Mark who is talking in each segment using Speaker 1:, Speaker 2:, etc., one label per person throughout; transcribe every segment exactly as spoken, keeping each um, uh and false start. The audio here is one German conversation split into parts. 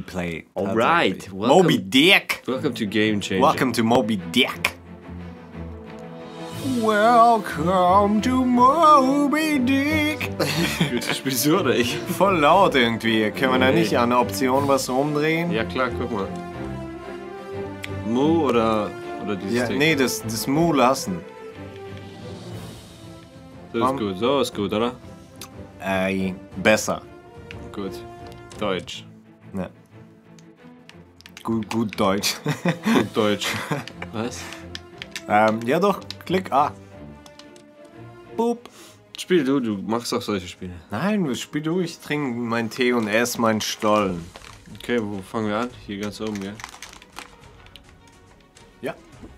Speaker 1: Play.
Speaker 2: Alright.
Speaker 1: Moby Dick.
Speaker 2: Welcome to Game Changer.
Speaker 1: Welcome to Moby Dick. Welcome to Moby Dick.
Speaker 2: Spielst du oder ich?
Speaker 1: Voll laut irgendwie. Können wir da
Speaker 2: Nee.
Speaker 1: nicht an der Option was rumdrehen?
Speaker 2: Ja klar, guck mal. Mu oder, oder dieses
Speaker 1: Ja,
Speaker 2: Ding?
Speaker 1: nee, das, das Mu lassen.
Speaker 2: So ist gut, so ist gut, oder?
Speaker 1: Äh, besser.
Speaker 2: Gut. Deutsch.
Speaker 1: Ja. Gut, gut Deutsch.
Speaker 2: Gut Deutsch. Was?
Speaker 1: ähm, ja doch, klick A. Boop.
Speaker 2: Spiel du, du machst auch solche Spiele.
Speaker 1: Nein, spiel du, ich trinke meinen Tee und esse meinen Stollen.
Speaker 2: Okay, wo fangen wir an? Hier ganz oben, gell?
Speaker 1: Ja.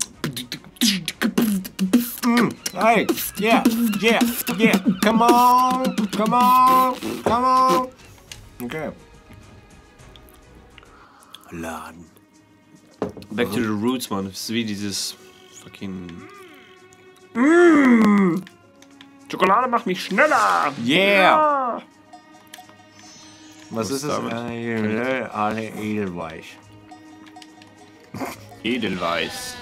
Speaker 1: Hey, yeah, yeah, yeah, come on, come on, come on. Okay. Laden.
Speaker 2: Back to the roots, man. Das ist wie dieses fucking... Schokolade macht mich schneller!
Speaker 1: Yeah! Was,
Speaker 2: Was
Speaker 1: ist es?
Speaker 2: damit?
Speaker 1: Äh, alle Edelweich.
Speaker 2: Edelweiß.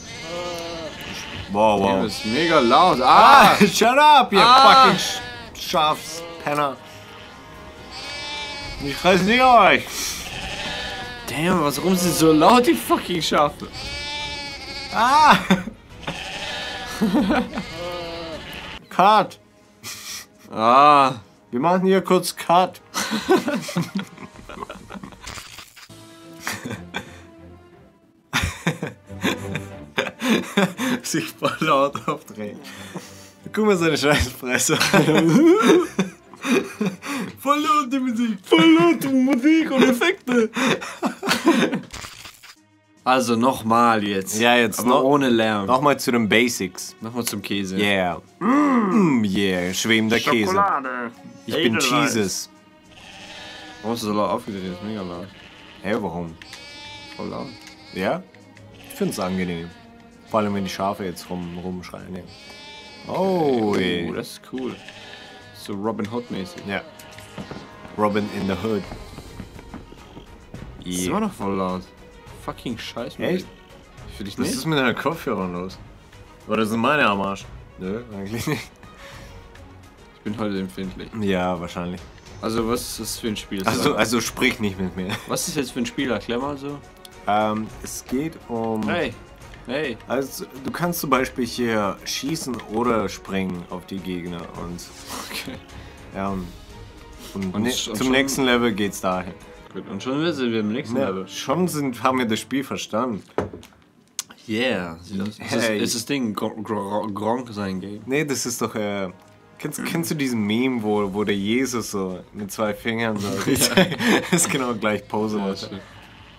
Speaker 1: Wow,
Speaker 2: Wow.
Speaker 1: wow.
Speaker 2: Das ist mega laut. Ah!
Speaker 1: Ah, shut up, ihr
Speaker 2: Ah.
Speaker 1: fucking Sch Schafspenner. Ich fress nicht euch.
Speaker 2: Damn, was, warum sind so laut, die fucking Schafe?
Speaker 1: Ah! Cut.
Speaker 2: Ah!
Speaker 1: Wir machen hier kurz Cut. Sich voll laut aufdrehen. Guck mal seine Scheißfresse. Voll laut die Musik.
Speaker 2: Voll laute Musik und Effekte! Also nochmal jetzt.
Speaker 1: Ja, jetzt
Speaker 2: Aber
Speaker 1: noch-
Speaker 2: ohne Lärm.
Speaker 1: Nochmal zu den Basics.
Speaker 2: Nochmal zum Käse.
Speaker 1: Yeah. Mm, yeah, schwebender Käse.
Speaker 2: Schokolade.
Speaker 1: Ich bin
Speaker 2: Edelweiß.
Speaker 1: Jesus.
Speaker 2: Warum ist das so laut aufgedreht? Das ist mega laut.
Speaker 1: Hä, warum?
Speaker 2: Voll laut.
Speaker 1: Ja? Ich find's angenehm. Vor allem, wenn die Schafe jetzt rum, rumschreien. Ja. Oh,
Speaker 2: Oh,
Speaker 1: ey.
Speaker 2: das ist cool. So Robin Hood mäßig.
Speaker 1: Ja. Robin in the Hood.
Speaker 2: Das ist immer noch voll laut. Fucking Scheiß.
Speaker 1: Echt?
Speaker 2: Für dich
Speaker 1: Was
Speaker 2: nicht?
Speaker 1: ist mit deinen Kopfhörern los? Oder sind meine am Arsch? Nö, eigentlich nicht.
Speaker 2: Ich bin heute empfindlich.
Speaker 1: Ja, wahrscheinlich.
Speaker 2: Also was ist das für ein Spiel?
Speaker 1: Also, also sprich nicht mit mir.
Speaker 2: Was ist jetzt für ein Spiel? Erklär mal so.
Speaker 1: Ähm, es geht um...
Speaker 2: Hey. Hey.
Speaker 1: Also, du kannst zum Beispiel hier schießen oder springen auf die Gegner und...
Speaker 2: Okay.
Speaker 1: Ja, und, und,
Speaker 2: Und
Speaker 1: ne,
Speaker 2: sch- und
Speaker 1: zum
Speaker 2: schon-
Speaker 1: nächsten Level geht's dahin.
Speaker 2: Gut. Und schon sind wir im nächsten
Speaker 1: Ja,
Speaker 2: Level.
Speaker 1: schon sind, haben wir das Spiel verstanden.
Speaker 2: Yeah. Sieht aus. Ist, das,
Speaker 1: Hey.
Speaker 2: ist das Ding Gr- Gr- Gronk sein Game?
Speaker 1: Nee, das ist doch, äh, kennst, kennst du diesen Meme, wo, wo der Jesus so mit zwei Fingern so, das ist genau gleich Pose
Speaker 2: Ja,
Speaker 1: macht.
Speaker 2: shit.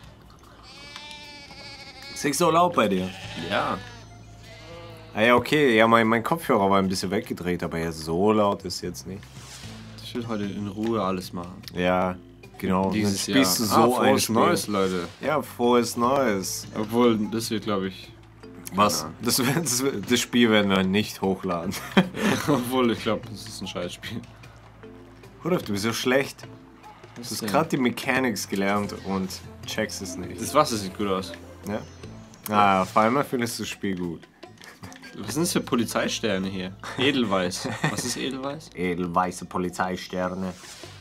Speaker 1: Ist nicht so laut bei dir?
Speaker 2: Ja.
Speaker 1: Ah ja, okay, ja, mein, mein Kopfhörer war ein bisschen weggedreht, aber ja, so laut ist jetzt nicht.
Speaker 2: Ich will heute in Ruhe alles machen.
Speaker 1: Ja, genau.
Speaker 2: Dieses
Speaker 1: Dann
Speaker 2: Jahr.
Speaker 1: spielst du
Speaker 2: ah,
Speaker 1: so ein
Speaker 2: frohes
Speaker 1: Spiel.
Speaker 2: Neues, Leute.
Speaker 1: Ja, frohes Neues.
Speaker 2: Obwohl, das wird, glaube ich...
Speaker 1: Was?
Speaker 2: Ahnung.
Speaker 1: Das, das, das Spiel werden wir nicht hochladen.
Speaker 2: Obwohl, ich glaube, das ist ein Scheißspiel.
Speaker 1: Rudolf, du bist so schlecht.
Speaker 2: Was
Speaker 1: Du hast
Speaker 2: denn?
Speaker 1: gerade die Mechanics gelernt und checkst es nicht.
Speaker 2: Das Wasser sieht gut aus.
Speaker 1: Ja? Ah, auf einmal findest du das Spiel gut.
Speaker 2: Was sind das für Polizeisterne hier? Edelweiß. Was ist Edelweiß?
Speaker 1: Edelweiße Polizeisterne.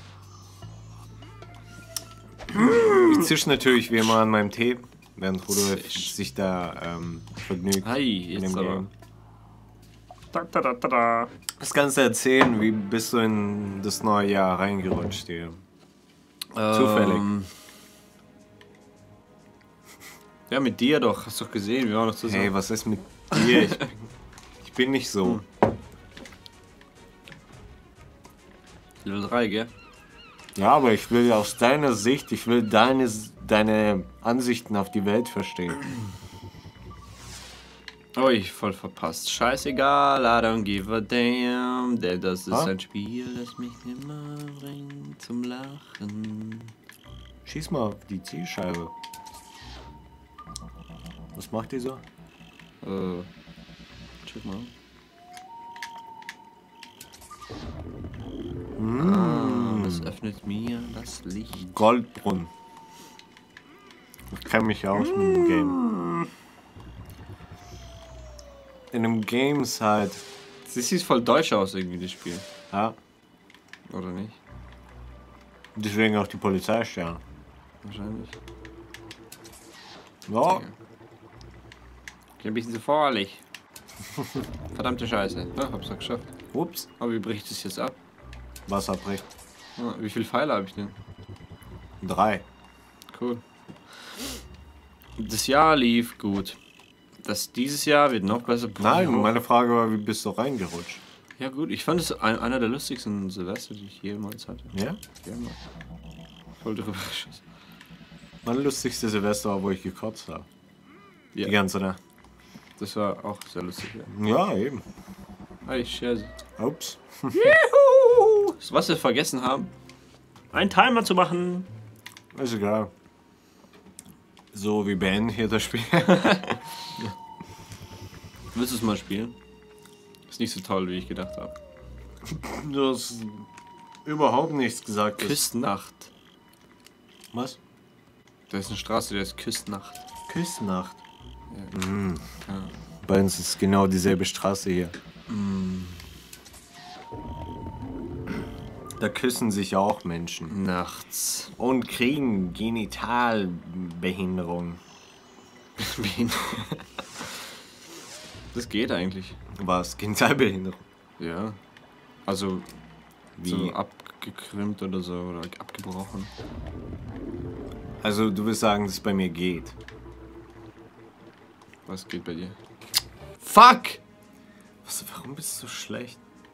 Speaker 1: Ich zisch natürlich wie immer an meinem Tee, während Rudolf
Speaker 2: Zisch.
Speaker 1: sich da ähm, vergnügt.
Speaker 2: Hi,
Speaker 1: in
Speaker 2: jetzt
Speaker 1: dem
Speaker 2: aber.
Speaker 1: Game.
Speaker 2: Da, da, da, da, da.
Speaker 1: Was kannst du erzählen, wie bist du in das neue Jahr reingerutscht hier? Zufällig.
Speaker 2: Ähm, ja, mit dir doch. Hast doch gesehen, wir waren noch zusammen.
Speaker 1: Hey, was ist mit dir? Ich bin, ich bin nicht so.
Speaker 2: Level drei, gell?
Speaker 1: Ja, aber ich will aus deiner Sicht, ich will deine, deine Ansichten auf die Welt verstehen.
Speaker 2: Oh, ich voll verpasst. Scheißegal, I don't give a damn. Denn das ist
Speaker 1: Ah?
Speaker 2: ein Spiel, das mich immer bringt zum Lachen.
Speaker 1: Schieß mal auf die Zielscheibe. Was macht die so?
Speaker 2: Äh, check mal. Ah, das öffnet mir das Licht.
Speaker 1: Goldbrunnen. kenne mich aus mit dem Game. In einem Game ist halt...
Speaker 2: Das sieht voll deutsch aus irgendwie, das Spiel.
Speaker 1: Ja,
Speaker 2: Oder nicht?
Speaker 1: deswegen auch die Polizeisterne.
Speaker 2: Wahrscheinlich.
Speaker 1: Ja,
Speaker 2: Ein bisschen zu voreilig. Verdammte Scheiße. Ja, hab's doch geschafft.
Speaker 1: ups,
Speaker 2: Aber wie bricht es jetzt ab?
Speaker 1: Wasser bricht.
Speaker 2: Ah, wie viele Pfeile habe ich denn?
Speaker 1: Drei.
Speaker 2: Cool. Das Jahr lief gut. Das dieses Jahr wird noch besser.
Speaker 1: Nein, meine Frage war, wie bist du reingerutscht?
Speaker 2: Ja gut, ich fand es ein, einer der lustigsten Silvester, die ich jemals hatte.
Speaker 1: Ja?
Speaker 2: Ja, Mann. Voll drüber geschossen.
Speaker 1: Mein lustigste Silvester war, wo ich gekotzt habe. Die
Speaker 2: Ja,
Speaker 1: ganze Nacht.
Speaker 2: das war auch sehr lustig. Ja.
Speaker 1: Ja, eben.
Speaker 2: Hey, Scherze.
Speaker 1: Ups.
Speaker 2: Juhu! Was wir vergessen haben, einen Timer zu machen.
Speaker 1: Ist egal. So, wie beenden hier das Spiel.
Speaker 2: Willst du es mal spielen? Ist nicht so toll, wie ich gedacht habe.
Speaker 1: Du hast überhaupt nichts gesagt.
Speaker 2: Küstnacht.
Speaker 1: Was?
Speaker 2: Da ist eine Straße, die heißt Küstnacht.
Speaker 1: Küstnacht.
Speaker 2: Ja.
Speaker 1: Mhm.
Speaker 2: Ja.
Speaker 1: Bei uns ist genau dieselbe Straße hier. Da küssen sich auch Menschen.
Speaker 2: Nachts.
Speaker 1: Und kriegen Genitalbehinderung.
Speaker 2: Das geht eigentlich.
Speaker 1: Was? Genitalbehinderung?
Speaker 2: Ja. Also
Speaker 1: Wie?
Speaker 2: so abgekrümmt oder so oder abgebrochen.
Speaker 1: Also du willst sagen, dass es bei mir geht.
Speaker 2: Was geht bei dir? Fuck!
Speaker 1: Was, warum bist du so schlecht?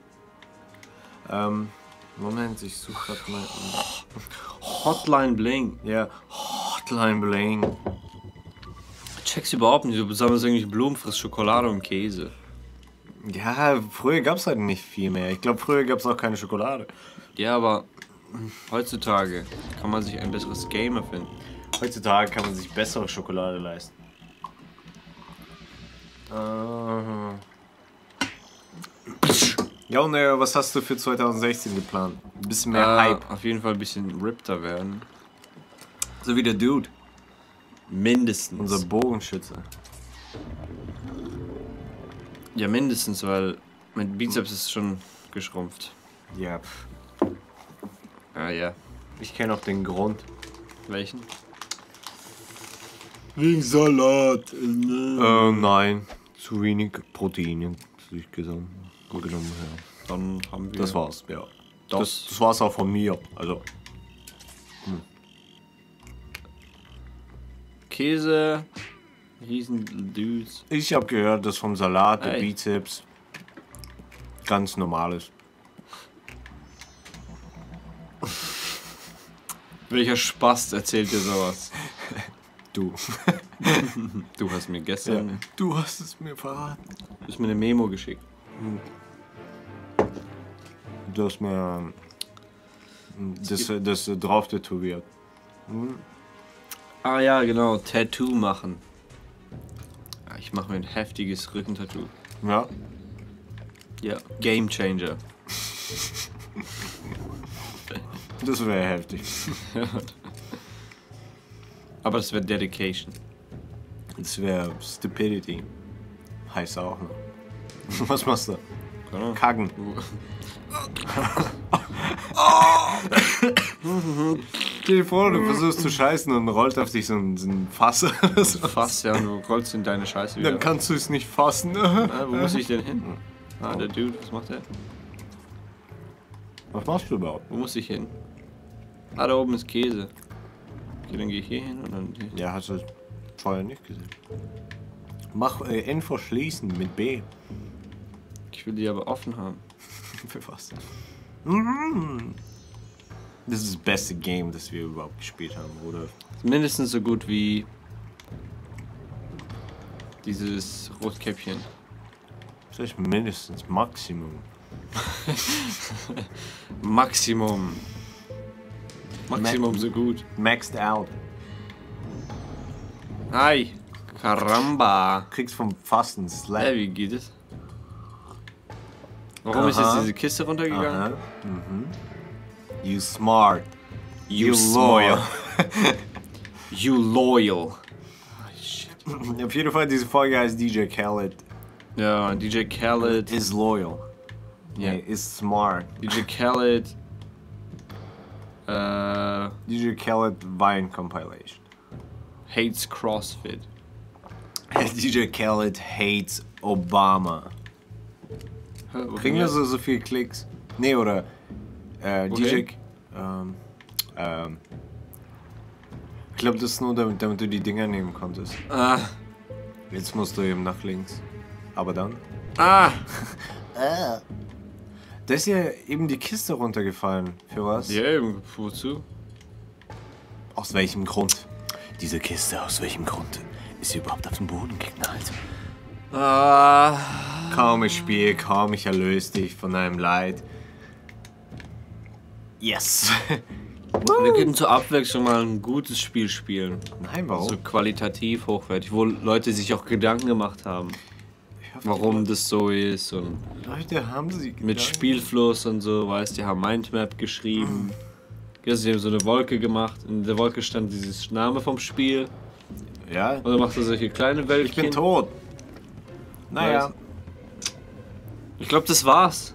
Speaker 1: Ähm, Moment, ich suche gerade mal.
Speaker 2: Hotline Bling.
Speaker 1: Ja, Hotline Bling.
Speaker 2: Check's überhaupt nicht. Du sammelst irgendwie Blumen, frisst Schokolade und Käse.
Speaker 1: Ja, früher gab es halt nicht viel mehr. Ich glaube, früher gab es auch keine Schokolade.
Speaker 2: Ja, aber heutzutage kann man sich ein besseres Game erfinden.
Speaker 1: Heutzutage kann man sich bessere Schokolade leisten. Äh. Ja, und äh, was hast du für zwanzig sechzehn geplant? Ein bisschen mehr
Speaker 2: Äh,
Speaker 1: Hype.
Speaker 2: Auf jeden Fall ein bisschen rippter werden.
Speaker 1: So wie der Dude,
Speaker 2: Mindestens.
Speaker 1: unser Bogenschütze.
Speaker 2: Ja, mindestens, weil mein Bizeps ist schon geschrumpft.
Speaker 1: Ja,
Speaker 2: Ah ja.
Speaker 1: ich kenne auch den Grund.
Speaker 2: Welchen?
Speaker 1: Wegen Salat. Äh, nein, zu wenig Proteine, zu ich genommen. genommen ja.
Speaker 2: Dann haben wir.
Speaker 1: Das war's, ja.
Speaker 2: Das-
Speaker 1: Das, das war's auch von mir. Also,
Speaker 2: Käse. Riesen Düs.
Speaker 1: ich habe gehört, dass vom Salat der
Speaker 2: Ey.
Speaker 1: Bizeps ganz normal ist.
Speaker 2: Welcher Spast erzählt dir sowas?
Speaker 1: Du.
Speaker 2: Du hast mir gestern
Speaker 1: Du hast es mir verraten.
Speaker 2: du hast mir eine Memo geschickt.
Speaker 1: Du hast mir ähm, das, das äh, drauf tätowiert.
Speaker 2: Ah ja, genau. Tattoo machen. Ja, ich mache mir ein heftiges Rückentattoo.
Speaker 1: Ja.
Speaker 2: Ja. Game Changer.
Speaker 1: Das wäre heftig.
Speaker 2: Aber das wäre Dedication.
Speaker 1: Das wäre Stupidity. Heißt auch noch. Was machst du?
Speaker 2: Keine Ahnung.
Speaker 1: Kacken. Stell dir vor, du versuchst zu scheißen und rollt auf dich so ein, so ein Fass oder so.
Speaker 2: Fass, ja, und du rollst in deine Scheiße wieder.
Speaker 1: Dann kannst du es nicht fassen.
Speaker 2: Ah, wo muss ich denn hin? Ah, der Dude, was macht der?
Speaker 1: Was machst du überhaupt?
Speaker 2: Wo muss ich hin? Ah, da oben ist Käse. Okay, dann gehe ich hier hin und dann hier.
Speaker 1: Ja, hast du vorher nicht gesehen. Mach äh, Info schließen mit B.
Speaker 2: Ich will die aber offen haben.
Speaker 1: Für was? Mm. Das ist das beste Game, das wir überhaupt gespielt haben, oder?
Speaker 2: Ist mindestens so gut wie dieses Rotkäppchen.
Speaker 1: Das heißt mindestens Maximum.
Speaker 2: Maximum. Maximum so gut.
Speaker 1: Maxed out.
Speaker 2: Hi. Caramba.
Speaker 1: Kriegst vom Fasten Slap.
Speaker 2: Hey, wie geht es? Warum ist jetzt
Speaker 1: Aha.
Speaker 2: diese Kiste runtergegangen?
Speaker 1: Aha. Mhm. You smart.
Speaker 2: You
Speaker 1: You
Speaker 2: smart.
Speaker 1: loyal.
Speaker 2: You loyal.
Speaker 1: Auf jeden Fall, diese Folge heißt D J Khaled
Speaker 2: Ja, D J Khaled.
Speaker 1: is loyal.
Speaker 2: Ja.
Speaker 1: Nee, is smart.
Speaker 2: D J Khaled. Äh,
Speaker 1: D J Khaled Vine Compilation.
Speaker 2: hates CrossFit.
Speaker 1: D J Khaled hates Obama. Kriegen wir so, so viele Klicks? Nee, oder äh,
Speaker 2: Okay.
Speaker 1: D J... Ähm, ähm, ich glaube, das ist nur, damit, damit du die Dinger nehmen konntest.
Speaker 2: Ah.
Speaker 1: Jetzt musst du eben nach links. Aber dann?
Speaker 2: Ah!
Speaker 1: Da ist ja eben die Kiste runtergefallen. Für was?
Speaker 2: Ja, eben, wozu?
Speaker 1: Aus welchem Grund? Diese Kiste, aus welchem Grund ist sie überhaupt auf den Boden geknallt?
Speaker 2: Ah.
Speaker 1: Kaum ich spiele, kaum ich erlöse dich von deinem Leid. Yes!
Speaker 2: Wir könnten zur Abwechslung mal ein gutes Spiel spielen.
Speaker 1: Nein, warum?
Speaker 2: So qualitativ hochwertig, wo Leute sich auch Gedanken gemacht haben,
Speaker 1: Ich hoffe,
Speaker 2: warum das so ist und
Speaker 1: Leute haben sie
Speaker 2: mit
Speaker 1: gedacht.
Speaker 2: Spielfluss und so, weißt du, die haben Mindmap geschrieben. Also die haben so eine Wolke gemacht, in der Wolke stand dieses Name vom Spiel
Speaker 1: Ja,
Speaker 2: und dann macht er solche kleine Wäldchen.
Speaker 1: ich bin tot. Naja.
Speaker 2: Ich glaube, das war's.